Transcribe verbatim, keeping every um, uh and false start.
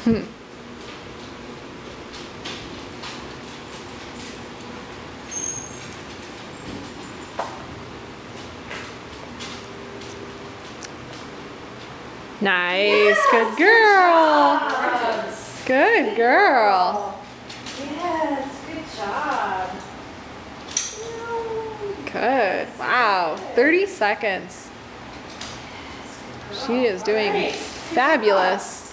Nice, good girl. Good girl. Yes, good job. Good. Wow, thirty seconds. She is doing fabulous.